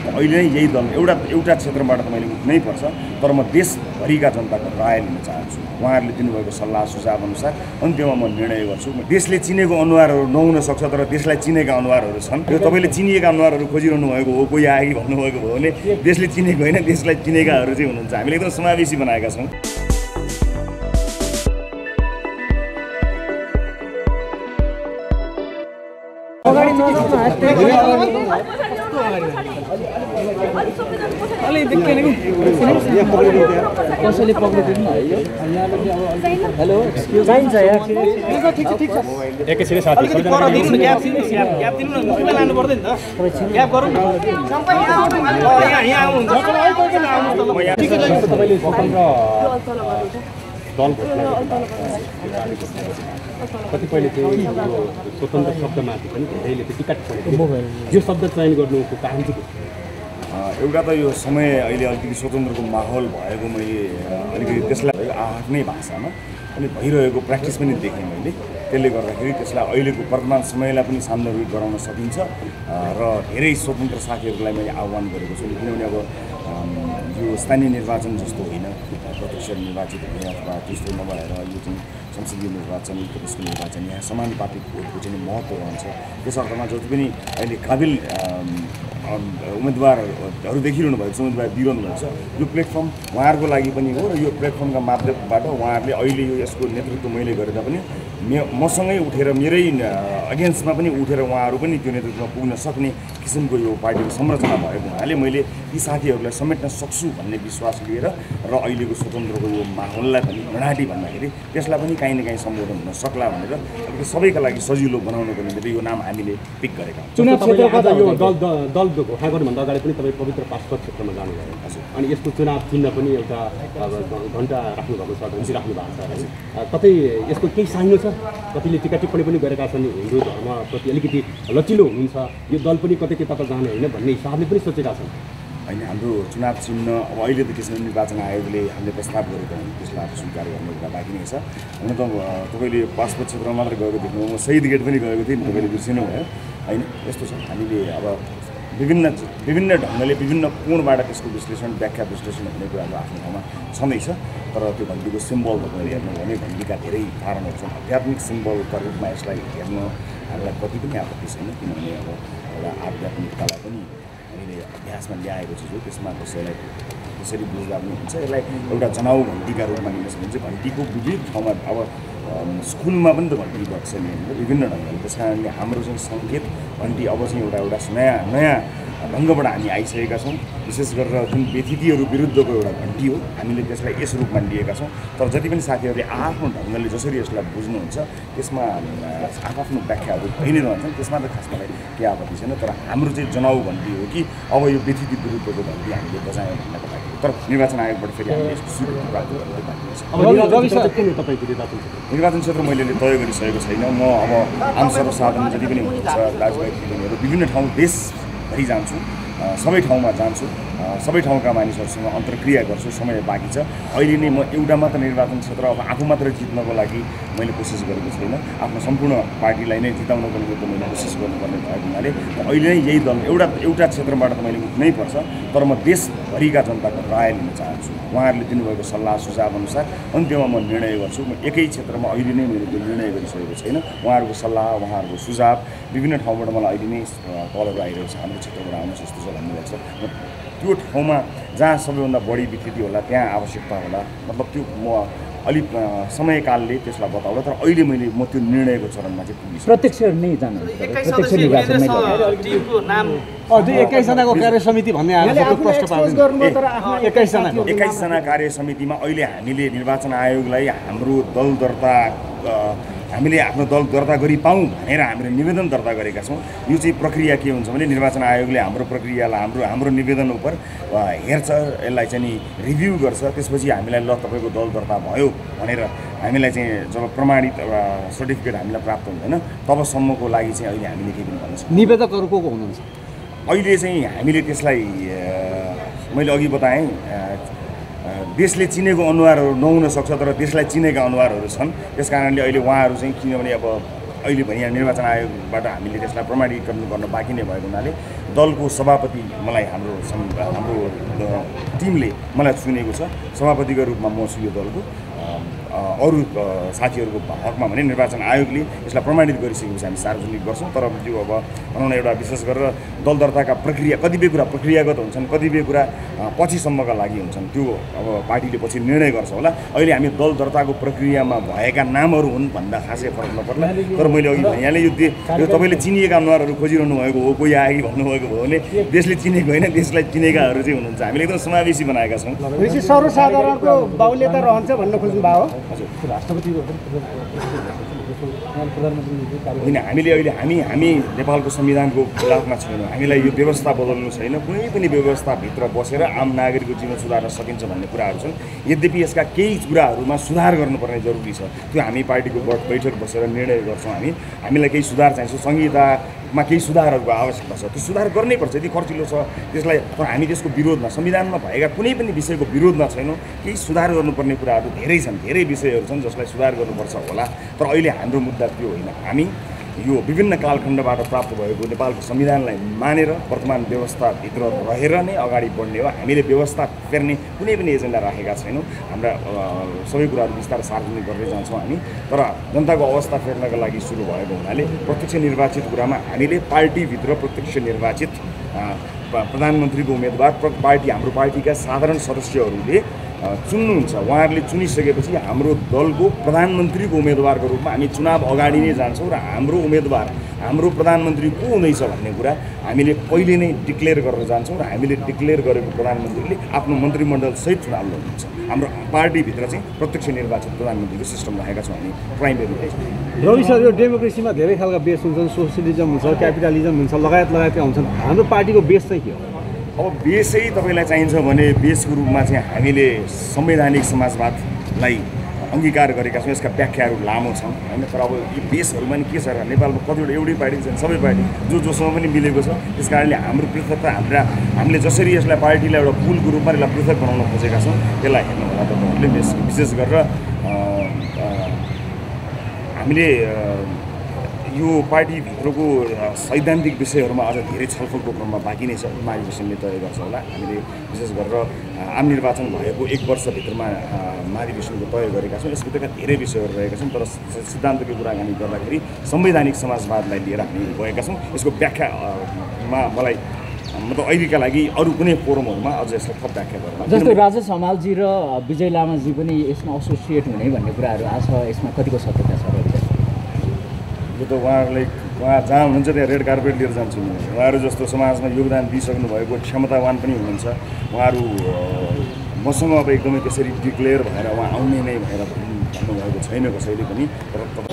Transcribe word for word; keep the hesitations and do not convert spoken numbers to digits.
अहिले नै यही दल एउटा एउटा क्षेत्रबाट त मैले उठ्नै पर्छ, तर म देशभरिका जनताको राय लिन चाहन्छु। उहाँहरूले दिनुभएको सल्लाह सुझाव अनुसार अन्त्यमा म निर्णय गर्छु। देशले चिनेको अनुहारहरू नहुन सक्छ, तर देशलाई चिनेका अनुहारहरू छन्। यो तपाईँले चिनिएका अनुहारहरू खोजिरहनु भएको हो, कोही आएकी भन्नुभएको भयो भने देशले चिनेको होइन, देशलाई चिनेकाहरू चाहिँ हुनुहुन्छ। हामीले एकदम समावेशी बनाएका छौँ। कसैले पक्रिदिनु हेलो चाहिन्छ यार ठिक छ ठिक छ एकैछिन साथी पर दिनु ग्याप दिनु ग्याप दिनु न मुखमै लानु पर्दैन नि त ग्याप गरौँ सबै यहाँ यहाँ यहाँ आउनुहुन्छ ठिक छ तपाईले स्वतन्त्र दल कतिपयले चाहिँ स्वतन्त्र शब्दमाथि पनि धेरैले चाहिँ टिकट परेको यो शब्द चयन गर्नुको कारण चाहिँ के? एउटा त यो समय अहिले अलिकति स्वतन्त्रको माहौल भएको मैले अलिकति त्यसलाई आफ्नै भाषामा अनि भइरहेको प्र्याक्टिस पनि देखेँ मैले। त्यसले गर्दाखेरि त्यसलाई अहिलेको वर्तमान समयलाई पनि सान्दर्भिक गराउन सकिन्छ र धेरै स्वतन्त्र साथीहरूलाई मैले आह्वान गरेको छु। किनभने अब यो स्थानीय निर्वाचन जस्तो होइन, प्रत्यक्ष निर्वाचित हुने अथवा त्यस्तो नभएर यो चाहिँ संसदीय निर्वाचन, प्रदेशको निर्वाचन, यहाँ समानुपातिक भोटको चाहिँ महत्त्व रहन्छ। त्यस अर्थमा जति पनि अहिले काबिल उम्मेदवारहरू देखिरहनु भएको छ, उम्मेदवार दिइरहनु भएको छ, यो प्लेटफर्म उहाँहरूको लागि पनि हो र यो प्लेटफर्मका माध्यमबाट उहाँहरूले अहिले यो यसको नेतृत्व मैले गरेर पनि मे मसँगै उठेर मेरै अगेन्स्टमा पनि उठेर उहाँहरू पनि त्यो नेतृत्वमा पुग्न सक्ने किसिमको यो पार्टीको संरचना भएको हुनाले मैले यी साथीहरूलाई समेट्न सक्छु भन्ने विश्वास लिएर र अहिलेको स्वतन्त्रको यो माहौललाई पनि घणाटी भन्दाखेरि त्यसलाई पनि काहीँ न काहीँ सम्बोधन हुन सक्ला भनेर सबैका लागि सजिलो बनाउनको निम्ति यो नाम हामीले पिक गरेका हौँ। चुनाव क्षेत्रको यो दल दल घोषणा गर्नुभन्दा अगाडि पनि तपाईँ पवित्र पासपोर्ट क्षेत्रमा जानुभयो हजुर, अनि यसको चुनाव चिन्ह पनि एउटा घन्टा राख्नुभएको छ, घन्टी राख्नु भएको छ है। कतै यसको केही साइनो छ? कतिले टिका टिप्पणी पनि गरेका छन् हिन्दू धर्मप्रति अलिकति लचिलो हुनुहुन्छ, यो दल पनि कतै त्यता जाने होइन भन्ने हिसाबले पनि सोचेका छन्। होइन, हाम्रो चुनाव चिन्ह अब अहिले त त्यसमा निर्वाचन आयोगले हामीले प्रस्ताव गरेको हो, त्यसलाई अब स्वीकार गर्ने कुरा बाँकी नै छ। हुन त तपाईँले पासपोर्ट क्षेत्रमा मात्र गएको देख्नु, म शहीद गेट पनि गएको थिएँ नि, तपाईँले बिर्सिनु भयो होइन। यस्तो छ, हामीले अब विभिन्न विभिन्न ढङ्गले विभिन्न कोणबाट त्यसको विश्लेषण व्याख्या विश्लेषण हुने कुराहरू आफ्नो ठाउँमा छँदैछ। तर त्यो घन्टीको सिम्बल तपाईँले हेर्नु भने घन्टीका धेरै कारणहरू छन्। आध्यात्मिक सिम्बलका रूपमा यसलाई हेर्न हामीलाई कति पनि आपत्ति छैन, किनभने अब एउटा आध्यात्मिकतालाई पनि हामीले अभ्यासमा ल्याएको छु, त्यसमा कसैलाई त्यसरी बुझ्दा पनि हुन्छ। यसलाई एउटा जनाउ घन्टीका रूपमा लिन सकिन्छ। घन्टीको विविध ठाउँमा अब स्कुलमा पनि त घन्टी बज्छ नि विभिन्न ढङ्गले, त्यस कारणले हाम्रो चाहिँ सङ्केत घन्टी अब चाहिँ एउटा एउटा नयाँ नयाँ ढङ्गबाट हामी आइसकेका छौँ। विशेष गरेर जुन व्यतिथिहरू विरुद्धको एउटा घन्टी हो, हामीले त्यसलाई यस रूपमा लिएका छौँ। तर जति पनि साथीहरूले आफ्नो ढङ्गले जसरी यसलाई बुझ्नुहुन्छ त्यसमा आफ्नो व्याख्याहरू भइ नै रहन्छन्, त्यसमा त खास मलाई केही आपत्ति छैन। तर हाम्रो चाहिँ जनाउ घन्टी हो कि अब यो व्यतिथि विरुद्धको घन्टी हामीले बजायौँ भन्नको लागि, तर निर्वाचन आयोगबाट फेरि हामीले यसको स्वीकृति प्राप्त गर्नु बाँकी छ। निर्वाचन क्षेत्र मैले तय गरिसकेको छैन। म अब आम सर्वसाधारण जति पनि हुनुहुन्छ दाजुभाइ दिदीबहिनीहरू विभिन्न ठाउँ देशभरि जान्छु, सबै ठाउँमा जान्छु, सबै ठाउँका मानिसहरूसँग अन्तर्क्रिया गर्छु। समय बाँकी छ। अहिले नै म एउटा मात्र निर्वाचन क्षेत्र अब आफू मात्र जित्नको लागि मैले कोसिस गरेको छैन, आफ्नो सम्पूर्ण पार्टीलाई नै जिताउनको निम्ति मैले कोसिस गर्नुपर्ने भएको हुनाले अहिले नै यही दल एउटा एउटा क्षेत्रबाट त मैले उठ्नै पर्छ, तर म देशभरिका जनताको राय लिन चाहन्छु। उहाँहरूले दिनुभएको सल्लाह सुझाव अनुसार अन्त्यमा म निर्णय गर्छु। म एकै क्षेत्रमा अहिले नै मैले त्यो निर्णय गरिसकेको छैन। उहाँहरूको सल्लाह, उहाँहरूको सुझाव विभिन्न ठाउँबाट मलाई अहिले नै कलहरू आइरहेको छ, हाम्रो क्षेत्रबाट आउनुहोस् यस्तो छ भन्नुभएको छ। त्यो ठाउँमा जहाँ सबैभन्दा बढी विकृति होला त्यहाँ आवश्यकता होला, मतलब त्यो म अलिक समयकालले त्यसलाई बताउला। तर अहिले मैले म त्यो निर्णयको चरणमा चाहिँ पुगिसकेँ। प्रत्यक्ष नै जानु प्रत्यक्ष निर्वाचनमै एक्काइसजनाको कार्य समिति भन्ने एक्काइसजनाको एक्काइसजना कार्य समितिमा अहिले हामीले निर्वाचन आयोगलाई हाम्रो दल दर्ता हामीले आफ्नो दल दर्ता गरी पाऊँ भनेर हामीले निवेदन दर्ता गरेका छौँ। यो चाहिँ प्रक्रिया के हुन्छ भने निर्वाचन आयोगले हाम्रो प्रक्रियालाई हाम्रो हाम्रो निवेदन उप हेर्छ, यसलाई चाहिँ नि रिभ्यू गर्छ। त्यसपछि हामीलाई ल तपाईँको दल दर्ता भयो भनेर हामीलाई चाहिँ जब प्रमाणित एउटा सर्टिफिकेट हामीलाई प्राप्त हुँदैन तबसम्मको लागि चाहिँ अहिले हामीले के पनि भन्न सक्छौँ। निवेदकहरू को को हुनुहुन्छ? अहिले चाहिँ हामीले त्यसलाई मैले अघि बताएँ, देशले चिनेको अनुहारहरू नहुन सक्छ, तर देशलाई चिनेका अनुहारहरू छन्। त्यस कारणले अहिले उहाँहरू चाहिँ किनभने अब अहिले भने यहाँ निर्वाचन आयोगबाट हामीले त्यसलाई प्रमाणीकरण गर्न बाँकी नै भएको हुनाले दलको सभापति मलाई हाम्रो हाम्रो टिमले मलाई चुनेको छ। सभापतिको रूपमा म छु यो दलको। अरू साथीहरूको हकमा भने निर्वाचन आयोगले यसलाई प्रमाणित गरिसकेपछि हामी सार्वजनिक गर्छौँ। तर त्यो अब भनौँ न एउटा विशेष गरेर दल दर्ताका प्रक्रिया कतिपय कुरा प्रक्रियागत हुन्छन्, कतिपय कुरा पछिसम्मका लागि हुन्छन्, त्यो अब पार्टीले पछि निर्णय गर्छ होला। अहिले हामी दल दर्ताको प्रक्रियामा भएका नामहरू हुन् भन्दा खासै फरक नपर्ला। तर मैले अघि यहाँले यो यो तपाईँले चिनिएका अनुहारहरू खोजिरहनु भएको हो, कोही आयो कि भन्नुभएको भयो भने देशले चिनेको होइन, देशलाई चिनेकाहरू चाहिँ हुनुहुन्छ। हामीले एकदम समावेशी बनाएका छौँ। सर्वसाधारणको बाहुल्यता रहन्छ भन्न खोज्नु भयो। राष्ट्रपति होइन, हामीले अहिले हामी हामी नेपालको संविधानको खिलाफमा छैनौँ। हामीलाई यो व्यवस्था बदल्नु छैन। कुनै पनि व्यवस्थाभित्र बसेर आम नागरिकको जीवन सुधार्न सकिन्छ भन्ने कुराहरू छन्। यद्यपि यसका केही कुराहरूमा सुधार गर्नुपर्ने जरुरी छ। त्यो हामी पार्टीको बैठक बसेर निर्णय गर्छौँ। हामी हामीलाई केही सुधार चाहिन्छ, संहितामा केही सुधारहरूको आवश्यकता छ, त्यो सुधार गर्नै पर्छ। यदि खर्चिलो छ त्यसलाई, तर हामी त्यसको विरोधमा, संविधानमा भएका कुनै पनि विषयको विरोधमा छैनौँ। केही सुधार गर्नुपर्ने कुराहरू धेरै छन्, धेरै विषयहरू छन् जसलाई सुधार गर्नुपर्छ होला। तर अहिले हाम्रो मुद्दा त्यो होइन। हामी यो विभिन्न कालखण्डबाट प्राप्त भएको नेपालको संविधानलाई मानेर वर्तमान व्यवस्थाभित्र रहेर नै अगाडि बढ्ने हो। हामीले व्यवस्था फेर्ने कुनै पनि एजेन्डा राखेका छैनौँ। हाम्रा सबै कुराहरू बिस्तारै सार्वजनिक गर्दै जान्छौँ हामी। तर जनताको अवस्था फेर्नका लागि सुरु भएको हुनाले प्रत्यक्ष निर्वाचित कुरामा हामीले पार्टीभित्र प्रत्यक्ष निर्वाचित प्रधानमन्त्रीको उम्मेदवार पार्टी हाम्रो पार्टीका साधारण सदस्यहरूले चुन्नुहुन्छ। उहाँहरूले चुनिसकेपछि हाम्रो दलको प्रधानमन्त्रीको उम्मेदवारको रूपमा हामी चुनाव अगाडि नै जान्छौँ र हाम्रो उम्मेदवार, हाम्रो प्रधानमन्त्री को हुँदैछ भन्ने कुरा हामीले पहिले नै डिक्लेयर गरेर जान्छौँ र हामीले डिक्लेयर गरेको प्रधानमन्त्रीले आफ्नो मन्त्रीमण्डलसहित चुनाव लड्नुहुन्छ। हाम्रो पार्टीभित्र चाहिँ प्रत्यक्ष निर्वाचित प्रधानमन्त्रीको सिस्टम राखेका छौँ हामी प्राइमेरी बेस। रवि सर, यो डेमोक्रेसीमा धेरै खालका बेस हुन्छन्, सोसियलिजम हुन्छ, क्यापिटलिजम हुन्छ, लगायत लगायतका हुन्छन्। हाम्रो पार्टीको बेस चाहिँ के हो? अब बेसै तपाईँलाई चाहिन्छ भने बेसको रूपमा चाहिँ हामीले संवैधानिक समाजवादलाई अङ्गीकार गरेका छौँ। यसका व्याख्याहरू लामो छन् होइन। तर अब यो बेसहरूमा नि के छ र नेपालमा कतिवटा एउटै पार्टी छन्, सबै पार्टी जो जोसँग पनि मिलेको छ। त्यस कारणले हाम्रो पृथकता, हाम्रा हामीले जसरी यसलाई पार्टीलाई एउटा पुलको रूपमा यसलाई पृथक बनाउन खोजेका छौँ, त्यसलाई हेर्नु होला तपाईँहरूले। विशेष गरेर हामीले यो पार्टीभित्रको सैद्धान्तिक विषयहरूमा अझ धेरै छलफलको क्रममा बाँकी नै छ। महाधिवेशनले तय गर्छ होला। हामीले विशेष गरेर आम निर्वाचन भएको एक वर्षभित्रमा महाधिवेशनको तय गरेका छौँ। यसभित्रका धेरै विषयहरू रहेका छन्। तर सिद्धान्तको कुराकानी गर्दाखेरि संवैधानिक समाजवादलाई लिएर हामी गएका छौँ। यसको व्याख्यामा मलाई मतलब अहिलेका लागि अरू कुनै फोरमहरूमा अझ यसलाई थप व्याख्या गर्न, जस्तो राजेश हमालजी र विजय लामाजी पनि यसमा एसोसिएट हुने भन्ने कुराहरू आज यसमा कतिको सत्यता छ? यो त उहाँहरूलाई उहाँ जहाँ हुनुहुन्छ त्यहाँ रेड कार्पेट लिएर जान्छु म। उहाँहरू जस्तो समाजमा योगदान दिइसक्नु भएको क्षमतावान पनि हुनुहुन्छ। उहाँहरू मसँग अब एकदमै त्यसरी डिक्लेयर भएर उहाँ आउने नै भएर भन्नुभएको छैन कसैले पनि। तर